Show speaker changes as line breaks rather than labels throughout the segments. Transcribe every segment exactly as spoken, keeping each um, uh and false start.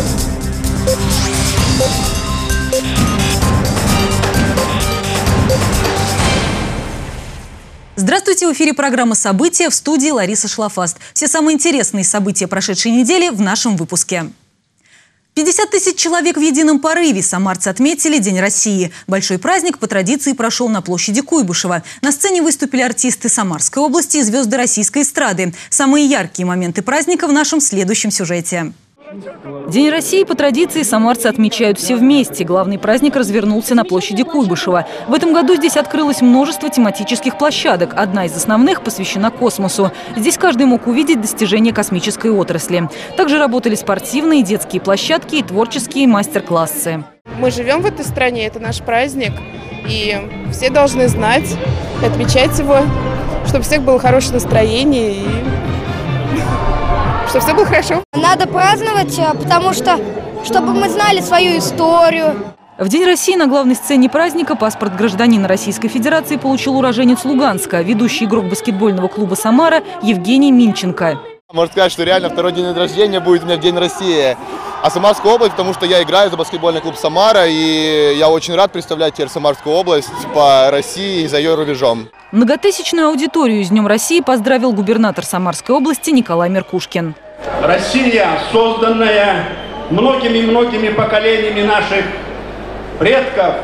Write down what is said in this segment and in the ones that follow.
Здравствуйте! В эфире программа «События», в студии Лариса Шлафаст. Все самые интересные события прошедшей недели в нашем выпуске. пятьдесят тысяч человек в едином порыве. Самарцы отметили День России. Большой праздник по традиции прошел на площади Куйбышева. На сцене выступили артисты Самарской области и звезды российской эстрады. Самые яркие моменты праздника в нашем следующем сюжете.
День России по традиции самарцы отмечают все вместе. Главный праздник развернулся на площади Куйбышева. В этом году здесь открылось множество тематических площадок. Одна из основных посвящена космосу. Здесь каждый мог увидеть достижения космической отрасли. Также работали спортивные, детские площадки и творческие мастер-классы.
Мы живем в этой стране, это наш праздник. И все должны знать, отмечать его, чтобы у всех было хорошее настроение и чтобы все было хорошо.
Надо праздновать, потому что, чтобы мы знали свою историю.
В День России на главной сцене праздника паспорт гражданина Российской Федерации получил уроженец Луганска, ведущий игрок баскетбольного клуба «Самара» Евгений Минченко.
Можно сказать, что реально второй день рождения будет у меня в День России. А Самарская область, потому что я играю за баскетбольный клуб «Самара», и я очень рад представлять теперь Самарскую область по России и за ее рубежом.
Многотысячную аудиторию с Днем России поздравил губернатор Самарской области Николай Меркушкин.
Россия, созданная многими-многими поколениями наших предков,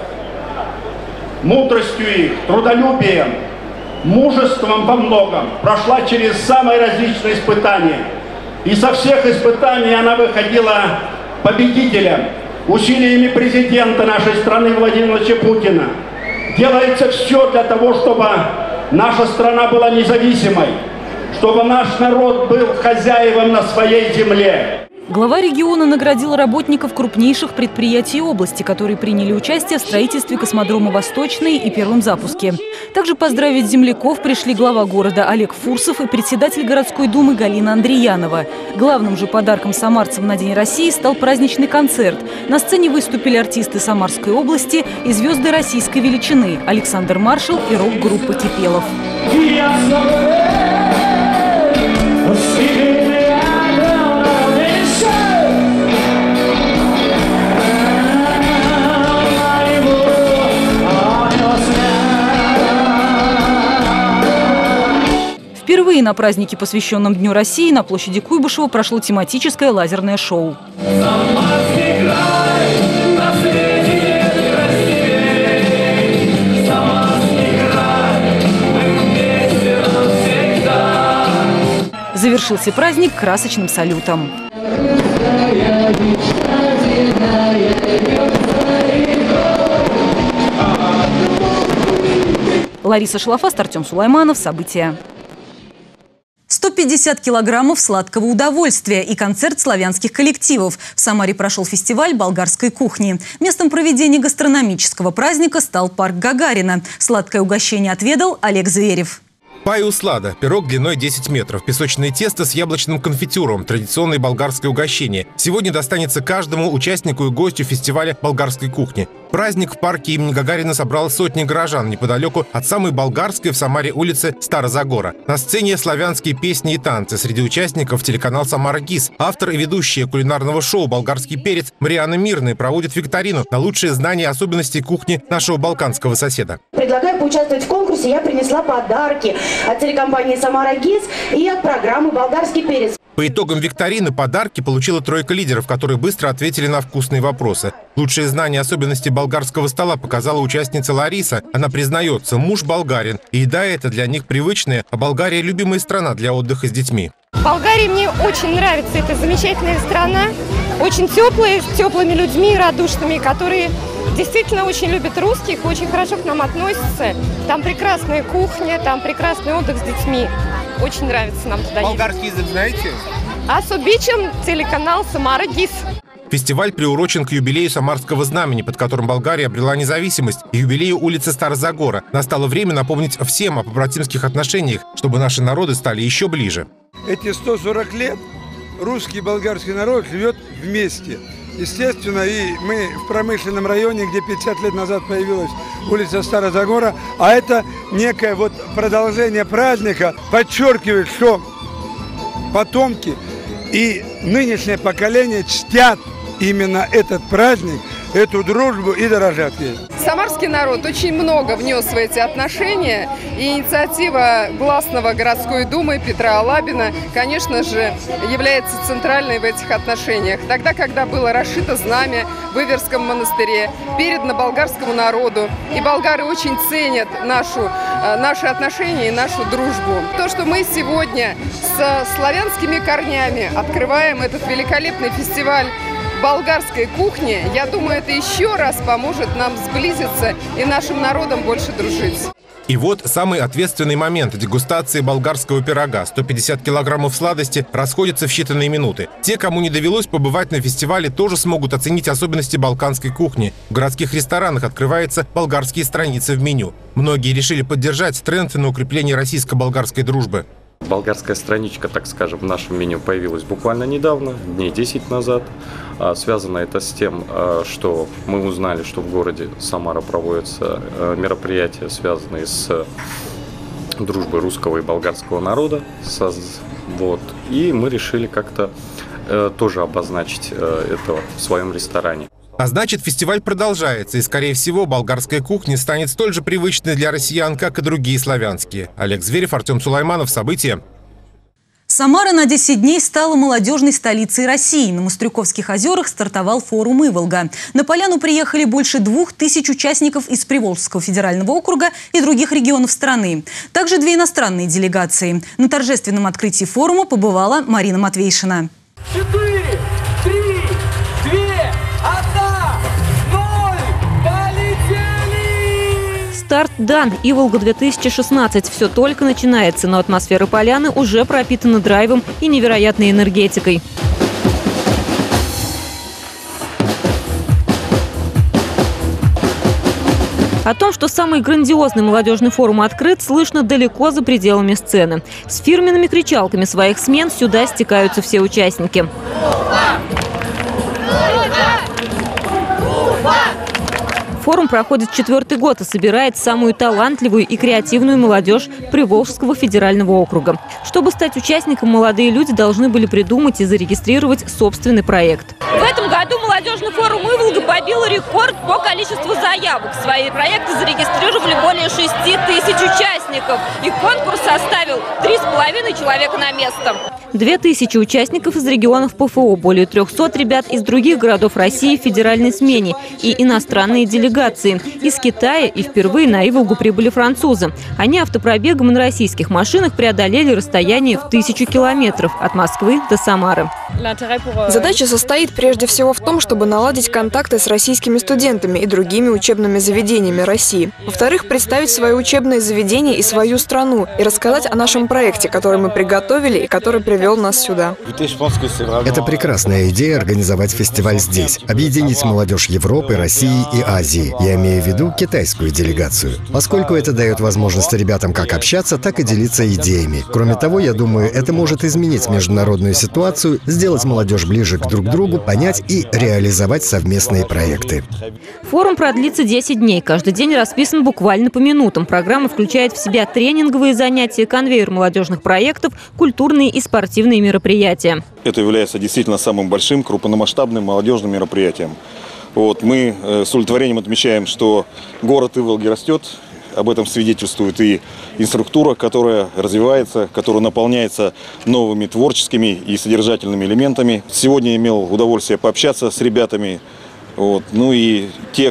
мудростью их, трудолюбием, мужеством во многом, прошла через самые различные испытания. И со всех испытаний она выходила победителем. Усилиями президента нашей страны Владимира Владимировича Путина делается все для того, чтобы наша страна была независимой, чтобы наш народ был хозяевом на своей земле.
Глава региона наградил работников крупнейших предприятий области, которые приняли участие в строительстве космодрома «Восточный» и первом запуске. Также поздравить земляков пришли глава города Олег Фурсов и председатель городской думы Галина Андреянова. Главным же подарком самарцам на День России стал праздничный концерт. На сцене выступили артисты Самарской области и звезды российской величины Александр Маршал и рок-группа «Кипелов». Впервые на празднике, посвященном Дню России, на площади Куйбышева прошло тематическое лазерное шоу. Завершился праздник красочным салютом. Лариса Шлафаст, Артем Сулайманов. События.
сто пятьдесят килограммов сладкого удовольствия и концерт славянских коллективов. В Самаре прошел фестиваль болгарской кухни. Местом проведения гастрономического праздника стал парк Гагарина. Сладкое угощение отведал Олег Зверев.
Пай-услада – пирог длиной десять метров, песочное тесто с яблочным конфитюром, традиционное болгарское угощение. Сегодня достанется каждому участнику и гостю фестиваля болгарской кухни. Праздник в парке имени Гагарина собрал сотни горожан неподалеку от самой болгарской в Самаре улицы Стара-Загора. На сцене славянские песни и танцы. Среди участников телеканал «Самара ГИС». Автор и ведущая кулинарного шоу «Болгарский перец» Марианна Мирная проводит викторину на лучшие знания особенностей кухни нашего балканского соседа.
Предлагаю поучаствовать в конкурсе. Я принесла подарки от телекомпании «Самара ГИС» и от программы «Болгарский перец».
По итогам викторины подарки получила тройка лидеров, которые быстро ответили на вкусные вопросы. Лучшие знания особенностей болгарского стола показала участница Лариса. Она признается, муж болгарин, и еда это для них привычная, а Болгария – любимая страна для отдыха с детьми.
Болгария мне очень нравится. Это замечательная страна, очень теплая, с теплыми людьми, радушными, которые действительно очень любят русских, очень хорошо к нам относятся. Там прекрасная кухня, там прекрасный отдых с детьми. Очень нравится нам туда.
Болгарский язык знаете?
Особичен телеканал «Самара ГИС».
Фестиваль приурочен к юбилею Самарского знамени, под которым Болгария обрела независимость, и юбилею улицы Стара-Загора. Настало время напомнить всем о побратимских отношениях, чтобы наши народы стали еще ближе.
Эти сто сорок лет русский и болгарский народ живет вместе. Естественно, и мы в промышленном районе, где пятьдесят лет назад появилась улица Стара-Загора, а это некое вот продолжение праздника, подчеркивает, что потомки и нынешнее поколение чтят именно этот праздник, эту дружбу и дорожат ей.
Самарский народ очень много внес в эти отношения, и инициатива гласного городской думы Петра Алабина, конечно же, является центральной в этих отношениях. Тогда, когда было расшито знамя в Иверском монастыре, передано болгарскому народу, и болгары очень ценят нашу, наши отношения и нашу дружбу. То, что мы сегодня с славянскими корнями открываем этот великолепный фестиваль болгарской кухни, я думаю, это еще раз поможет нам сблизиться и нашим народам больше дружить.
И вот самый ответственный момент дегустации болгарского пирога. сто пятьдесят килограммов сладости расходятся в считанные минуты. Те, кому не довелось побывать на фестивале, тоже смогут оценить особенности балканской кухни. В городских ресторанах открываются болгарские страницы в меню. Многие решили поддержать тренд на укрепление российско-болгарской дружбы.
Болгарская страничка, так скажем, в нашем меню появилась буквально недавно, дней десять назад. Связано это с тем, что мы узнали, что в городе Самара проводятся мероприятия, связанные с дружбой русского и болгарского народа. Вот. И мы решили как-то тоже обозначить это в своем ресторане.
А значит, фестиваль продолжается, и, скорее всего, болгарская кухня станет столь же привычной для россиян, как и другие славянские. Олег Зверев, Артем Сулайманов. События.
Самара на десять дней стала молодежной столицей России. На Мострюковских озерах стартовал форум «Иволга». На поляну приехали больше двух тысяч участников из Приволжского федерального округа и других регионов страны. Также две иностранные делегации. На торжественном открытии форума побывала Марина Матвейшина.
Четыре, три, две, одна, ноль, полетели!
Старт дан. Иволга две тысячи шестнадцать. Все только начинается, но атмосфера поляны уже пропитана драйвом и невероятной энергетикой. О том, что самый грандиозный молодежный форум открыт, слышно далеко за пределами сцены. С фирменными кричалками своих смен сюда стекаются все участники. Форум проходит четвертый год и собирает самую талантливую и креативную молодежь Приволжского федерального округа. Чтобы стать участником, молодые люди должны были придумать и зарегистрировать собственный проект.
В этом году молодежный форум «Иволга» побил рекорд по количеству заявок. Свои проекты зарегистрировали более шести тысяч участников. И конкурс составил три с половиной человека на место.
Две тысячи участников из регионов ПФО, более трехсот ребят из других городов России в федеральной смене и иностранные делегации. Из Китая и впервые на Иволгу прибыли французы. Они автопробегом на российских машинах преодолели расстояние в тысячу километров от Москвы до Самары.
Задача состоит прежде всего в том, чтобы наладить контакты с российскими студентами и другими учебными заведениями России. Во-вторых, представить свое учебное заведение и свою страну и рассказать о нашем проекте, который мы приготовили и который привел нас сюда.
Это прекрасная идея организовать фестиваль здесь, объединить молодежь Европы, России и Азии. Я имею в виду китайскую делегацию, поскольку это дает возможность ребятам как общаться, так и делиться идеями. Кроме того, я думаю, это может изменить международную ситуацию, сделать молодежь ближе к друг другу, понять и реализовать совместные проекты.
Форум продлится десять дней. Каждый день расписан буквально по минутам. Программа включает в себя тренинговые занятия, конвейер молодежных проектов, культурные и спортивные мероприятия.
Это является действительно самым большим, крупномасштабным молодежным мероприятием. Вот, мы э, с удовлетворением отмечаем, что город Иволги растет. Об этом свидетельствует и инфраструктура, которая развивается, которая наполняется новыми творческими и содержательными элементами. Сегодня имел удовольствие пообщаться с ребятами. Вот, ну и те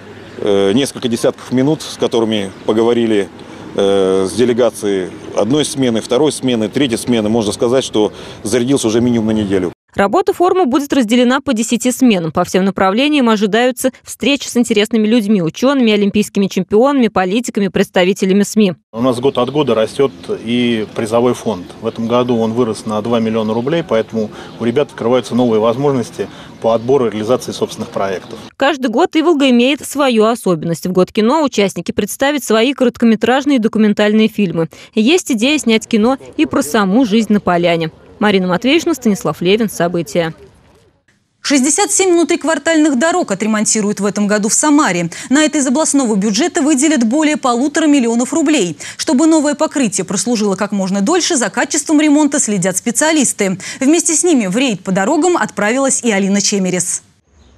э, несколько десятков минут, с которыми поговорили э, с делегацией одной смены, второй смены, третьей смены, можно сказать, что зарядился уже минимум на неделю.
Работа форума будет разделена по десяти сменам. По всем направлениям ожидаются встречи с интересными людьми, учеными, олимпийскими чемпионами, политиками, представителями СМИ.
У нас год от года растет и призовой фонд. В этом году он вырос на два миллиона рублей, поэтому у ребят открываются новые возможности по отбору и реализации собственных проектов.
Каждый год Иволга имеет свою особенность. В год кино участники представят свои короткометражные и документальные фильмы. Есть идея снять кино и про саму жизнь на поляне. Марина Матвейшина, Станислав Левин. События.
шестьдесят семь внутриквартальных дорог отремонтируют в этом году в Самаре. На это из областного бюджета выделят более полутора миллионов рублей. Чтобы новое покрытие прослужило как можно дольше, за качеством ремонта следят специалисты. Вместе с ними в рейд по дорогам отправилась и Алина Чемерес.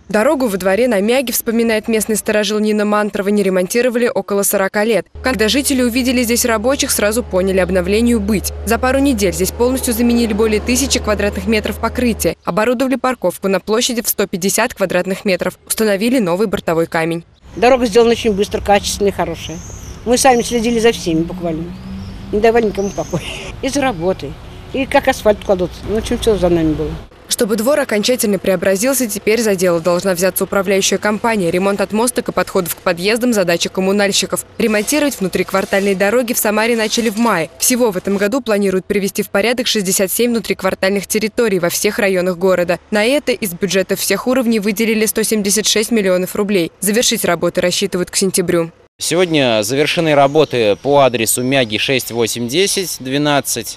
Дорогу во дворе на Мяге, вспоминает местный старожил Нина Мантрова, не ремонтировали около сорока лет. Когда жители увидели здесь рабочих, сразу поняли обновлению быть. За пару недель здесь полностью заменили более тысячи квадратных метров покрытия, оборудовали парковку на площади в сто пятьдесят квадратных метров, установили новый бортовой камень.
Дорога сделана очень быстро, качественная, хорошая. Мы сами следили за всеми буквально. Не давали никому покоя. И за работой. И как асфальт кладут. Ну, очень все за нами было.
Чтобы двор окончательно преобразился, теперь за дело должна взяться управляющая компания. Ремонт отмосток и подходов к подъездам – задача коммунальщиков. Ремонтировать внутриквартальные дороги в Самаре начали в мае. Всего в этом году планируют привести в порядок шестьдесят семь внутриквартальных территорий во всех районах города. На это из бюджета всех уровней выделили сто семьдесят шесть миллионов рублей. Завершить работы рассчитывают к сентябрю.
Сегодня завершены работы по адресу Мяги шесть, восемь, десять, двенадцать.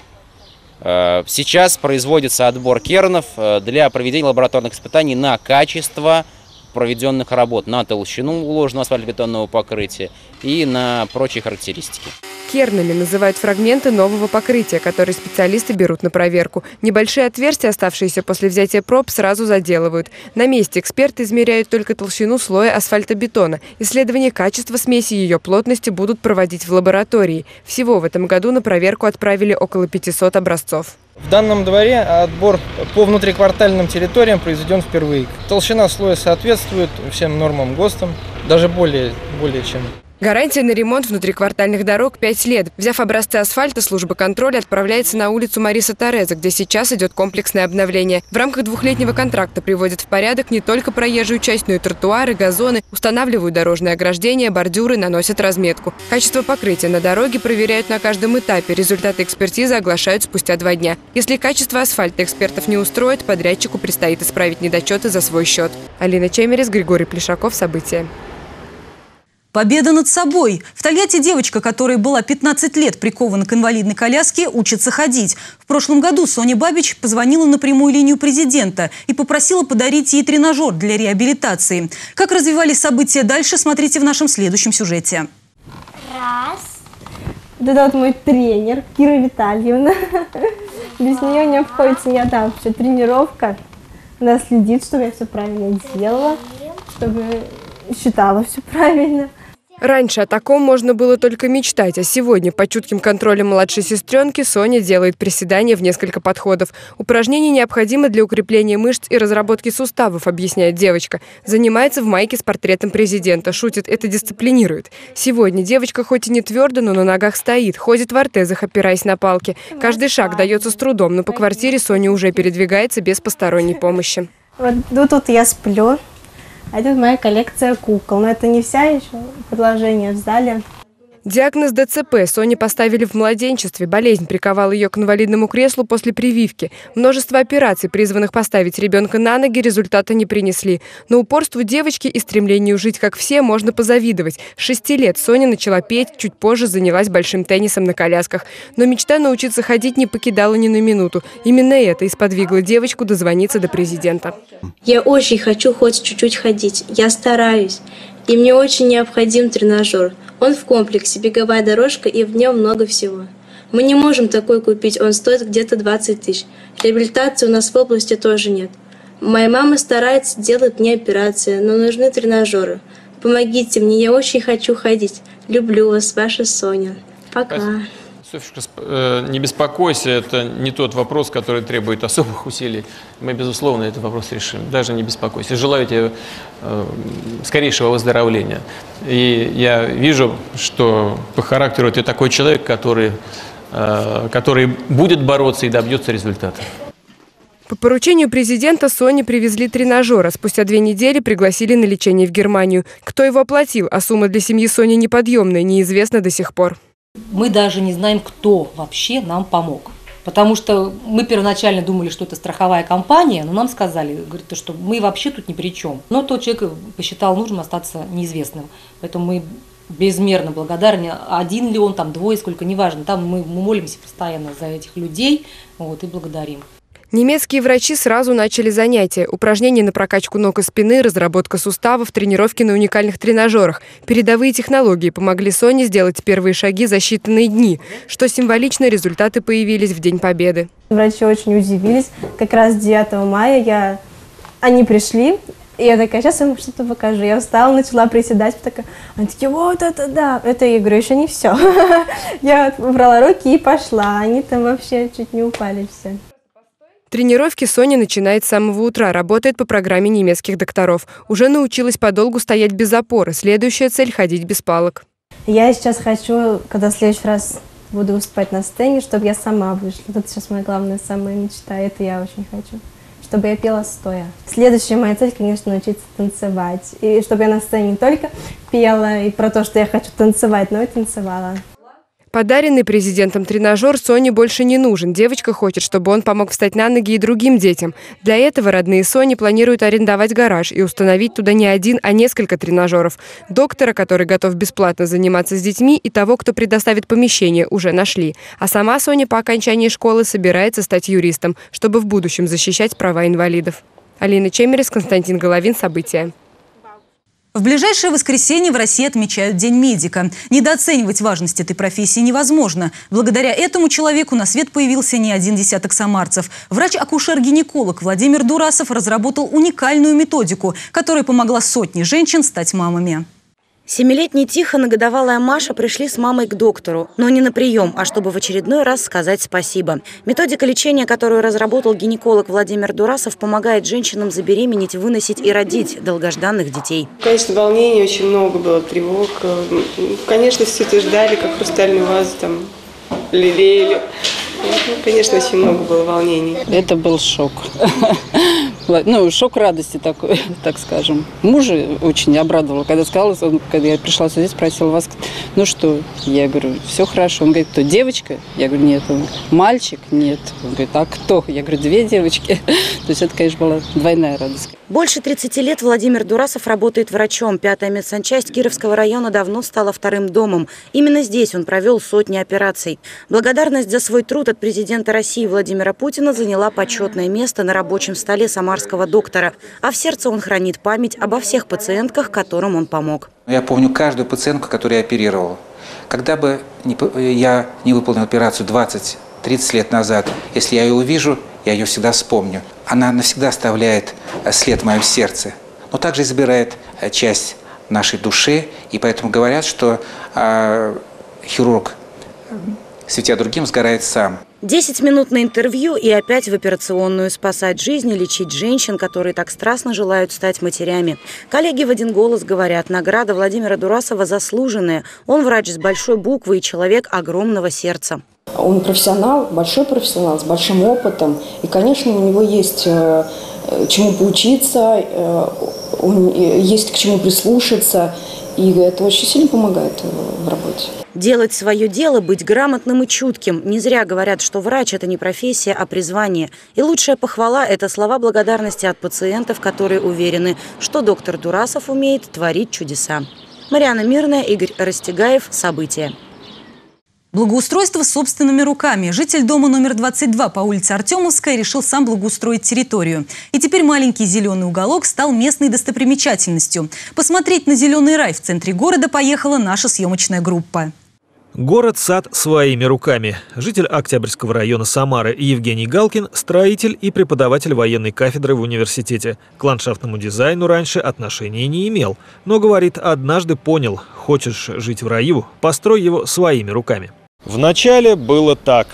Сейчас производится отбор кернов для проведения лабораторных испытаний на качество проведенных работ, на толщину уложенного асфальтобетонного покрытия и на прочие характеристики.
Кернами называют фрагменты нового покрытия, которые специалисты берут на проверку. Небольшие отверстия, оставшиеся после взятия проб, сразу заделывают. На месте эксперты измеряют только толщину слоя асфальтобетона. Исследования качества смеси и ее плотности будут проводить в лаборатории. Всего в этом году на проверку отправили около пятисот образцов.
В данном дворе отбор по внутриквартальным территориям произведен впервые. Толщина слоя соответствует всем нормам ГОСТам, даже более, более чем.
Гарантия на ремонт внутриквартальных дорог – пять лет. Взяв образцы асфальта, служба контроля отправляется на улицу Мариса Тореза, где сейчас идет комплексное обновление. В рамках двухлетнего контракта приводят в порядок не только проезжую часть, но и тротуары, газоны, устанавливают дорожные ограждения, бордюры, наносят разметку. Качество покрытия на дороге проверяют на каждом этапе. Результаты экспертизы оглашают спустя два дня. Если качество асфальта экспертов не устроит, подрядчику предстоит исправить недочеты за свой счет. Алина Чемерис, Григорий Плешаков. События.
Победа над собой. В Тольятти девочка, которая была пятнадцать лет прикована к инвалидной коляске, учится ходить. В прошлом году Соня Бабич позвонила на прямую линию президента и попросила подарить ей тренажер для реабилитации. Как развивались события дальше, смотрите в нашем следующем сюжете.
Раз. Вот это вот мой тренер, Кира Витальевна. Без нее не обходится ни одна вообще тренировка. Она следит, чтобы я все правильно делала, чтобы считала все правильно.
Раньше о таком можно было только мечтать, а сегодня под чутким контролем младшей сестренки Соня делает приседания в несколько подходов. Упражнение необходимо для укрепления мышц и разработки суставов, объясняет девочка. Занимается в майке с портретом президента. Шутит, это дисциплинирует. Сегодня девочка хоть и не твердо, но на ногах стоит, ходит в ортезах, опираясь на палки. Каждый шаг дается с трудом, но по квартире Соня уже передвигается без посторонней помощи.
Вот, вот тут я сплю. А это моя коллекция кукол. Но это не вся еще, продолжение в зале.
Диагноз дэ цэ пэ Соне поставили в младенчестве. Болезнь приковала ее к инвалидному креслу после прививки. Множество операций, призванных поставить ребенка на ноги, результата не принесли. Но упорству девочки и стремлению жить как все можно позавидовать. С шести лет Соня начала петь, чуть позже занялась большим теннисом на колясках. Но мечта научиться ходить не покидала ни на минуту. Именно это и сподвигло девочку дозвониться до президента.
Я очень хочу хоть чуть-чуть ходить. Я стараюсь. И мне очень необходим тренажер. Он в комплексе, беговая дорожка, и в нем много всего. Мы не можем такой купить, он стоит где-то двадцать тысяч. Реабилитации у нас в области тоже нет. Моя мама старается, делает мне операции, но нужны тренажеры. Помогите мне, я очень хочу ходить. Люблю вас, ваша Соня. Пока.
Софьюшка, не беспокойся, это не тот вопрос, который требует особых усилий. Мы, безусловно, этот вопрос решим. Даже не беспокойся. Желаю тебе скорейшего выздоровления. И я вижу, что по характеру ты такой человек, который, который будет бороться и добьется результата.
По поручению президента Соне привезли тренажер, а спустя две недели пригласили на лечение в Германию. Кто его оплатил, а сумма для семьи Сони неподъемная, неизвестна до сих пор.
Мы даже не знаем, кто вообще нам помог. Потому что мы первоначально думали, что это страховая компания, но нам сказали, говорит, что мы вообще тут ни при чем. Но тот человек посчитал нужным остаться неизвестным. Поэтому мы безмерно благодарны. Один ли он, там двое, сколько, неважно. Там мы, мы молимся постоянно за этих людей, вот, и благодарим.
Немецкие врачи сразу начали занятия. Упражнения на прокачку ног и спины, разработка суставов, тренировки на уникальных тренажерах. Передовые технологии помогли Соне сделать первые шаги за считанные дни. Что символично, результаты появились в День Победы.
Врачи очень удивились. Как раз девятого мая я... они пришли, И я такая, сейчас я вам что-то покажу. Я встала, начала приседать, такая, они такие, вот это да. Это, я говорю, еще не все. Я убрала руки и пошла. Они там вообще чуть не упали все.
Тренировки Соня начинает с самого утра, работает по программе немецких докторов. Уже научилась подолгу стоять без опоры. Следующая цель – ходить без палок.
Я сейчас хочу, когда в следующий раз буду выступать на сцене, чтобы я сама вышла. Это сейчас моя главная самая мечта, это я очень хочу. Чтобы я пела стоя. Следующая моя цель, конечно, научиться танцевать. И чтобы я на сцене не только пела и про то, что я хочу танцевать, но и танцевала.
Подаренный президентом тренажер Соне больше не нужен. Девочка хочет, чтобы он помог встать на ноги и другим детям. Для этого родные Сони планируют арендовать гараж и установить туда не один, а несколько тренажеров. Доктора, который готов бесплатно заниматься с детьми, и того, кто предоставит помещение, уже нашли. А сама Соня по окончании школы собирается стать юристом, чтобы в будущем защищать права инвалидов. Алина Чемерис, Константин Головин. События.
В ближайшее воскресенье в России отмечают День медика. Недооценивать важность этой профессии невозможно. Благодаря этому человеку на свет появился не один десяток самарцев. Врач-акушер-гинеколог Владимир Дурасов разработал уникальную методику, которая помогла сотне женщин стать мамами.
Семилетний Тихон и годовалая Маша пришли с мамой к доктору, но не на прием, а чтобы в очередной раз сказать спасибо. Методика лечения, которую разработал гинеколог Владимир Дурасов, помогает женщинам забеременеть, выносить и родить долгожданных детей.
Конечно, волнений очень много было, тревог. Конечно, все это ждали, как хрустальную вазу, там, лелеяли. Ну, конечно, очень много было волнений.
Это был шок. Ну, шок радости такой, так скажем. Мужа очень обрадовала, когда сказала, когда я пришла сюда, спросила вас, ну что? Я говорю, все хорошо. Он говорит, кто, девочка? Я говорю, нет. Он говорит, мальчик? Нет. Он говорит, а кто? Я говорю, две девочки. То есть это, конечно, была двойная радость.
Больше тридцати лет Владимир Дурасов работает врачом. Пятая медсанчасть Кировского района давно стала вторым домом. Именно здесь он провел сотни операций. Благодарность за свой труд от президента России Владимира Путина заняла почетное место на рабочем столе самарского доктора. А в сердце он хранит память обо всех пациентках, которым он помог.
Я помню каждую пациентку, которую я оперировал. Когда бы я не выполнил операцию двадцать-тридцать лет назад, если я ее увижу, я ее всегда вспомню. Она навсегда оставляет след в моем сердце, но также и забирает часть нашей души. И поэтому говорят, что э, хирург, светя другим, сгорает сам.
Десять минут на интервью и опять в операционную. Спасать жизни, лечить женщин, которые так страстно желают стать матерями. Коллеги в один голос говорят, награда Владимира Дурасова заслуженная. Он врач с большой буквы и человек огромного сердца.
Он профессионал, большой профессионал, с большим опытом. И, конечно, у него есть э, чему поучиться, э, есть к чему прислушаться. И это очень сильно помогает в работе.
Делать свое дело, быть грамотным и чутким. Не зря говорят, что врач – это не профессия, а призвание. И лучшая похвала – это слова благодарности от пациентов, которые уверены, что доктор Дурасов умеет творить чудеса. Марьяна Мирная, Игорь Растегаев. События.
Благоустройство собственными руками. Житель дома номер двадцать два по улице Артемовская решил сам благоустроить территорию. И теперь маленький зеленый уголок стал местной достопримечательностью. Посмотреть на зеленый рай в центре города поехала наша съемочная группа.
Город-сад своими руками. Житель Октябрьского района Самары Евгений Галкин – строитель и преподаватель военной кафедры в университете. К ландшафтному дизайну раньше отношения не имел. Но, говорит, однажды понял – хочешь жить в раю – построй его своими руками.
Вначале было так.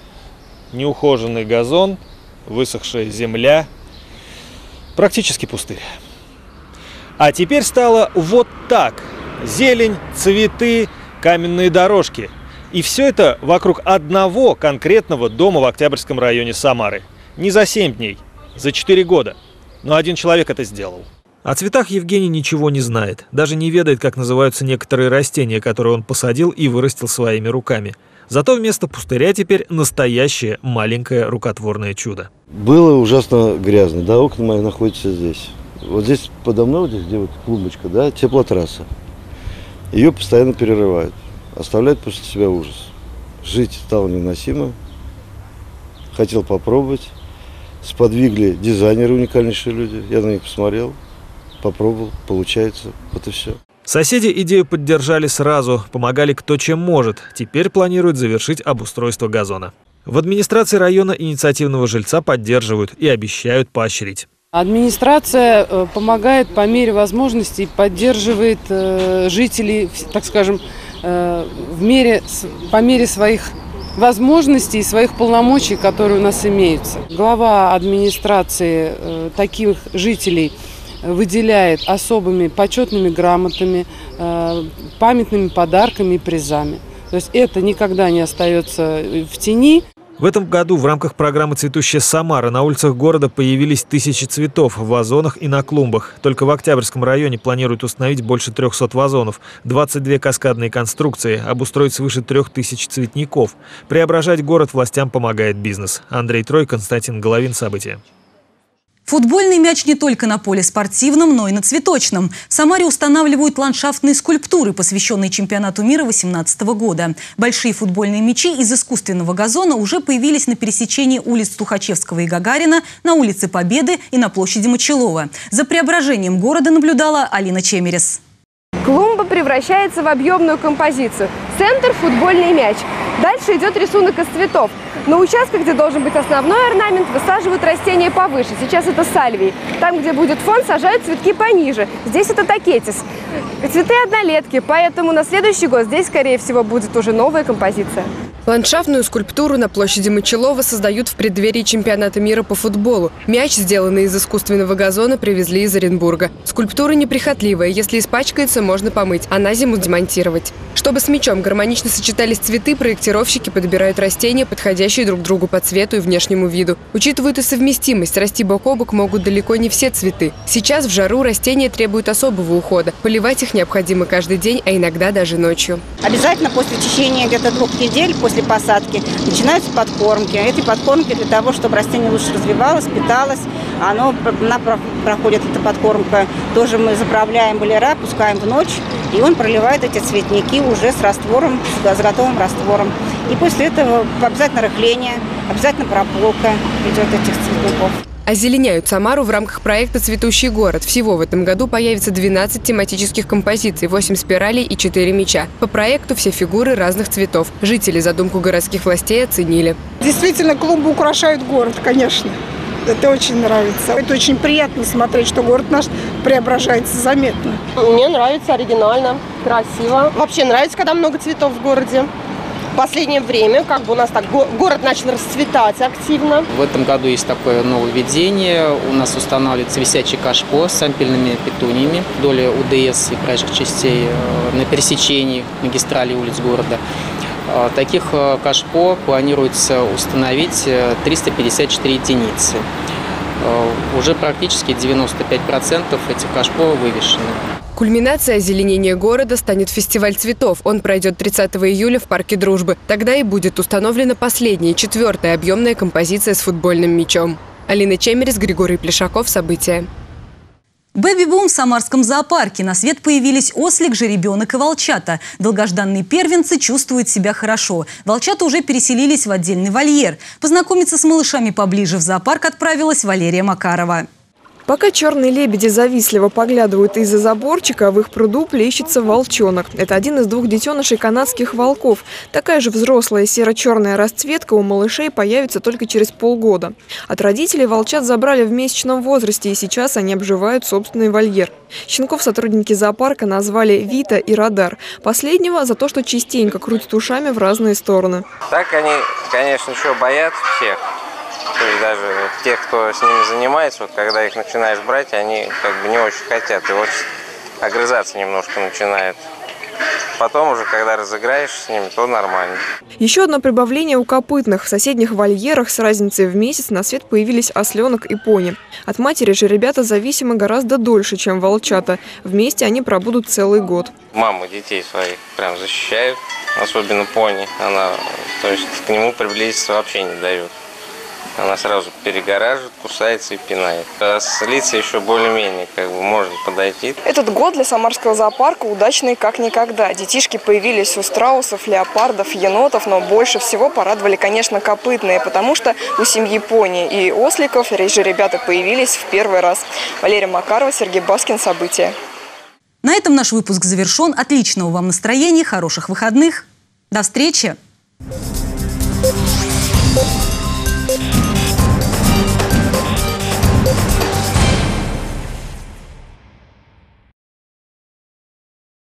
Неухоженный газон, высохшая земля, практически пустырь. А теперь стало вот так. Зелень, цветы, каменные дорожки. И все это вокруг одного конкретного дома в Октябрьском районе Самары. Не за семь дней, за четыре года. Но один человек это сделал.
О цветах Евгений ничего не знает. Даже не ведает, как называются некоторые растения, которые он посадил и вырастил своими руками. Зато вместо пустыря теперь настоящее маленькое рукотворное чудо.
Было ужасно грязно. Да, окна мои находятся здесь. Вот здесь подо мной, вот здесь, где вот клумбочка, да, теплотрасса. Ее постоянно перерывают. Оставляют после себя ужас. Жить стало невыносимо. Хотел попробовать. Сподвигли дизайнеры, уникальнейшие люди. Я на них посмотрел. Попробовал, получается, вот и все.
Соседи идею поддержали сразу, помогали кто чем может. Теперь планируют завершить обустройство газона. В администрации района инициативного жильца поддерживают и обещают поощрить.
Администрация помогает по мере возможностей, поддерживает жителей, так скажем, в мере, по мере своих возможностей и своих полномочий, которые у нас имеются. Глава администрации таких жителей выделяет особыми почетными грамотами, памятными подарками и призами. То есть это никогда не остается в тени.
В этом году в рамках программы «Цветущая Самара» на улицах города появились тысячи цветов в вазонах и на клумбах. Только в Октябрьском районе планируют установить больше трёхсот вазонов, двадцать две каскадные конструкции, обустроить свыше трех тысяч цветников. Преображать город властям помогает бизнес. Андрей Трой, Константин Головин. События.
Футбольный мяч не только на поле спортивном, но и на цветочном. В Самаре устанавливают ландшафтные скульптуры, посвященные чемпионату мира две тысячи восемнадцатого года. Большие футбольные мячи из искусственного газона уже появились на пересечении улиц Тухачевского и Гагарина, на улице Победы и на площади Мочелова. За преображением города наблюдала Алина Чемерес.
Клумба превращается в объемную композицию. Центр – футбольный мяч. Дальше идет рисунок из цветов. На участках, где должен быть основной орнамент, высаживают растения повыше. Сейчас это сальвий. Там, где будет фон, сажают цветки пониже. Здесь это такетис. Цветы однолетки, поэтому на следующий год здесь, скорее всего, будет уже новая композиция. Ландшафтную скульптуру на площади Мочелова создают в преддверии чемпионата мира по футболу. Мяч, сделанный из искусственного газона, привезли из Оренбурга. Скульптура неприхотливая. Если испачкается, можно помыть, а на зиму демонтировать. Чтобы с мячом гармонично сочетались цветы, проектировщики подбирают растения, подходящие друг другу по цвету и внешнему виду. Учитывают и совместимость. Расти бок о бок могут далеко не все цветы. Сейчас в жару растения требуют особого ухода. Поливать их необходимо каждый день, а иногда даже ночью.
Обязательно после течения где-то двух недель, после посадки, начинаются подкормки. Эти подкормки для того, чтобы растение лучше развивалось, питалось. Оно, она проходит, эта подкормка. Тоже мы заправляем болера, пускаем в ночь, и он проливает эти цветники уже с раствором, с готовым раствором. И после этого обязательно рыхление, обязательно прополка идет этих цветников.
Озеленяют Самару в рамках проекта «Цветущий город». Всего в этом году появится двенадцать тематических композиций, восемь спиралей и четыре мяча. По проекту все фигуры разных цветов. Жители задумку городских властей оценили.
Действительно, клумбы украшают город, конечно. Это очень нравится. Это очень приятно смотреть, что город наш преображается заметно.
Мне нравится, оригинально, красиво. Вообще нравится, когда много цветов в городе. В последнее время как бы у нас так город начал расцветать активно.
В этом году есть такое нововведение. У нас устанавливается висячий кашпо с ампельными петуниями вдоль УДС и проезжих частей на пересечении магистралей улиц города. Таких кашпо планируется установить триста пятьдесят четыре единицы. Уже практически девяносто пять процентов этих кашпо вывешены.
Кульминацией озеленения города станет фестиваль цветов. Он пройдет тридцатого июля в Парке Дружбы. Тогда и будет установлена последняя, четвертая объемная композиция с футбольным мячом. Алина Чемерес, Григорий Плешаков. События.
Бэби-бум в Самарском зоопарке. На свет появились ослик, жеребенок и волчата. Долгожданные первенцы чувствуют себя хорошо. Волчата уже переселились в отдельный вольер. Познакомиться с малышами поближе в зоопарк отправилась Валерия Макарова.
Пока черные лебеди завистливо поглядывают из-за заборчика, в их пруду плещется волчонок. Это один из двух детенышей канадских волков. Такая же взрослая серо-черная расцветка у малышей появится только через полгода. От родителей волчат забрали в месячном возрасте, и сейчас они обживают собственный вольер. Щенков сотрудники зоопарка назвали Вита и Радар. Последнего за то, что частенько крутят ушами в разные стороны.
Так они, конечно, еще боятся всех. То есть даже тех, кто с ними занимается, вот когда их начинаешь брать, они как бы не очень хотят. И вот огрызаться немножко начинают. Потом уже, когда разыграешь с ними, то нормально.
Еще одно прибавление у копытных. В соседних вольерах с разницей в месяц на свет появились осленок и пони. От матери же ребята зависимы гораздо дольше, чем волчата. Вместе они пробудут целый год.
Мамы детей своих прям защищают, особенно пони. Она, то есть, к нему приблизиться вообще не дает. Она сразу перегораживает, кусается и пинает. А с лица еще более-менее как бы можно подойти.
Этот год для Самарского зоопарка удачный как никогда. Детишки появились у страусов, леопардов, енотов, но больше всего порадовали, конечно, копытные, потому что у семьи пони и осликов рыжие ребята появились в первый раз. Валерия Макарова, Сергей Баскин. События.
На этом наш выпуск завершен. Отличного вам настроения, хороших выходных. До встречи!